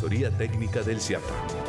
asesoría técnica del CIATA.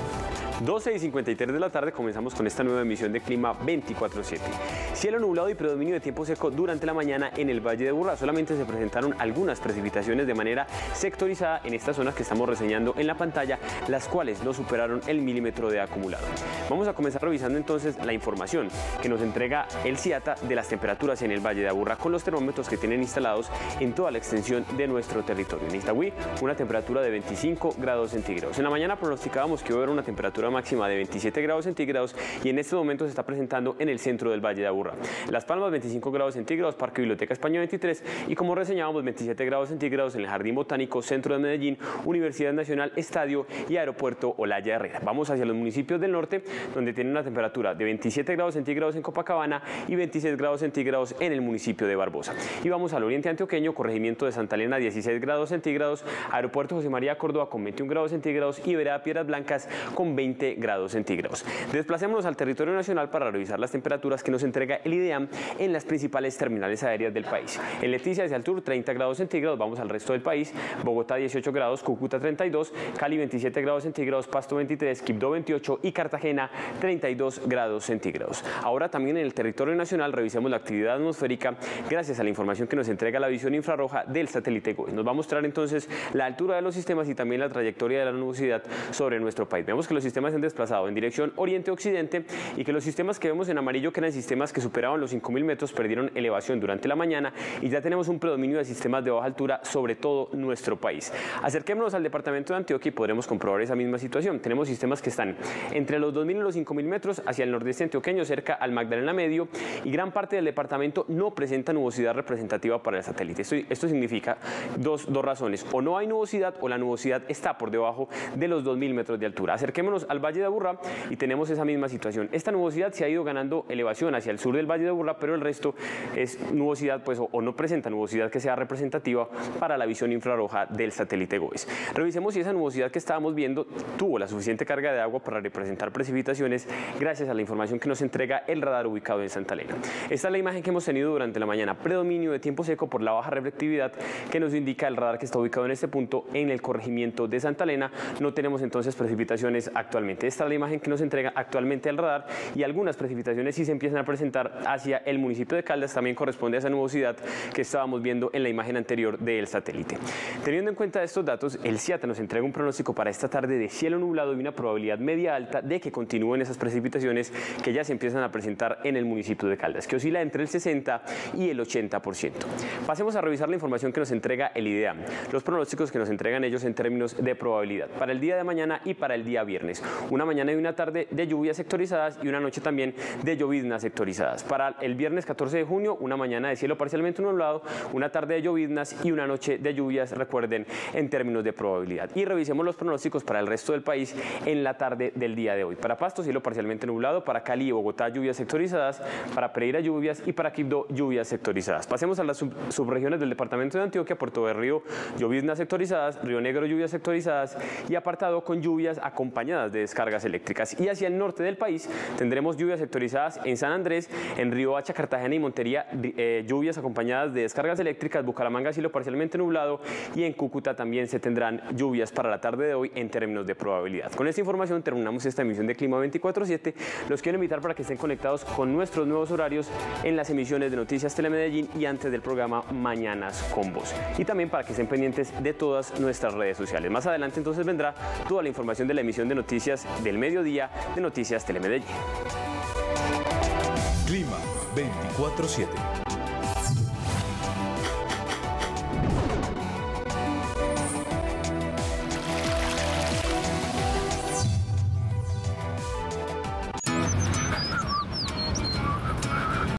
12:53 de la tarde comenzamos con esta nueva emisión de Clima 24/7. Cielo nublado y predominio de tiempo seco durante la mañana en el Valle de Aburrá. Solamente se presentaron algunas precipitaciones de manera sectorizada en estas zonas que estamos reseñando en la pantalla, las cuales no superaron el milímetro de acumulado. Vamos a comenzar revisando entonces la información que nos entrega el CIATA de las temperaturas en el Valle de Aburrá con los termómetros que tienen instalados en toda la extensión de nuestro territorio. En Itagüí, una temperatura de 25 grados centígrados. En la mañana pronosticábamos que iba a haber una temperatura máxima de 27 grados centígrados y en este momento se está presentando en el centro del Valle de Aburrá. Las Palmas 25 grados centígrados, Parque Biblioteca España 23 y como reseñábamos 27 grados centígrados en el Jardín Botánico, Centro de Medellín, Universidad Nacional, Estadio y Aeropuerto Olaya Herrera. Vamos hacia los municipios del norte donde tienen una temperatura de 27 grados centígrados en Copacabana y 26 grados centígrados en el municipio de Barbosa. Y vamos al oriente antioqueño, corregimiento de Santa Elena 16 grados centígrados, Aeropuerto José María Córdoba con 21 grados centígrados y Vereda Piedras Blancas con 20 grados centígrados. Desplacémonos al territorio nacional para revisar las temperaturas que nos entrega el IDEAM en las principales terminales aéreas del país. En Leticia hacia el sur 30 grados centígrados, vamos al resto del país, Bogotá 18 grados, Cúcuta 32, Cali 27 grados centígrados, Pasto 23, Quibdó 28 y Cartagena 32 grados centígrados. Ahora también en el territorio nacional revisemos la actividad atmosférica gracias a la información que nos entrega la visión infrarroja del satélite GOES. Nos va a mostrar entonces la altura de los sistemas y también la trayectoria de la nubosidad sobre nuestro país. Vemos que los sistemas se han desplazado en dirección oriente-occidente y que los sistemas que vemos en amarillo, que eran sistemas que superaban los 5.000 metros, perdieron elevación durante la mañana y ya tenemos un predominio de sistemas de baja altura sobre todo nuestro país. Acerquémonos al departamento de Antioquia y podremos comprobar esa misma situación. Tenemos sistemas que están entre los 2.000 y los 5.000 metros hacia el nordeste antioqueño, cerca al Magdalena Medio, y gran parte del departamento no presenta nubosidad representativa para el satélite. Esto significa dos razones: o no hay nubosidad o la nubosidad está por debajo de los 2.000 metros de altura. Acerquémonos al Valle de Aburrá y tenemos esa misma situación. Esta nubosidad se ha ido ganando elevación hacia el sur del Valle de Aburrá, pero el resto es nubosidad, pues, o no presenta nubosidad que sea representativa para la visión infrarroja del satélite GOES. Revisemos si esa nubosidad que estábamos viendo tuvo la suficiente carga de agua para representar precipitaciones gracias a la información que nos entrega el radar ubicado en Santa Elena. Esta es la imagen que hemos tenido durante la mañana: predominio de tiempo seco por la baja reflectividad que nos indica el radar que está ubicado en este punto en el corregimiento de Santa Elena. No tenemos entonces precipitaciones actualmente. Esta es la imagen que nos entrega actualmente el radar y algunas precipitaciones sí se empiezan a presentar hacia el municipio de Caldas. También corresponde a esa nubosidad que estábamos viendo en la imagen anterior del satélite. Teniendo en cuenta estos datos, el CIATA nos entrega un pronóstico para esta tarde de cielo nublado y una probabilidad media alta de que continúen esas precipitaciones que ya se empiezan a presentar en el municipio de Caldas, que oscila entre el 60 y el 80%. Pasemos a revisar la información que nos entrega el IDEAM, los pronósticos que nos entregan ellos en términos de probabilidad para el día de mañana y para el día viernes. Una mañana y una tarde de lluvias sectorizadas y una noche también de lloviznas sectorizadas. Para el viernes 14 de junio, una mañana de cielo parcialmente nublado, una tarde de lloviznas y una noche de lluvias, recuerden, en términos de probabilidad. Y revisemos los pronósticos para el resto del país en la tarde del día de hoy. Para Pasto, cielo parcialmente nublado; para Cali y Bogotá, lluvias sectorizadas; para Pereira, lluvias; y para Quibdó, lluvias sectorizadas. Pasemos a las subregiones del departamento de Antioquia: Puerto Berrío, lloviznas sectorizadas; Río Negro, lluvias sectorizadas; y Apartado con lluvias acompañadas de descargas eléctricas. Y hacia el norte del país tendremos lluvias sectorizadas en San Andrés, en Riohacha, Cartagena y Montería, lluvias acompañadas de descargas eléctricas; Bucaramanga, cielo parcialmente nublado; y en Cúcuta también se tendrán lluvias para la tarde de hoy en términos de probabilidad. Con esta información terminamos esta emisión de Clima 24/7. Los quiero invitar para que estén conectados con nuestros nuevos horarios en las emisiones de Noticias Telemedellín y antes del programa Mañanas con Voz. Y también para que estén pendientes de todas nuestras redes sociales. Más adelante entonces vendrá toda la información de la emisión de noticias del mediodía de Noticias Telemedellín. Clima 24/7.